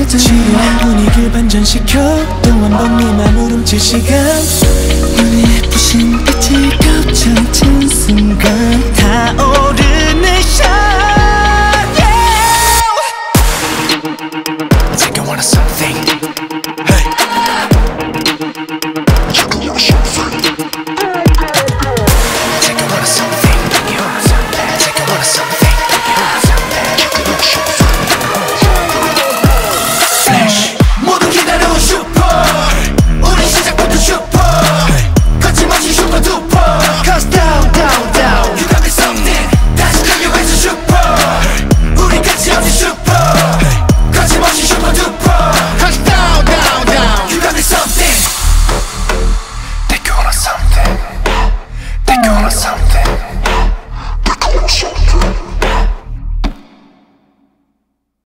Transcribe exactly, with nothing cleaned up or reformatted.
지루한 분위기를 반전시켜 또 한 번 네 맘을 훔칠 시간 눈에 부신 빛이 겹쳐진 순간 타오르는 shine yeah. Take you wanna something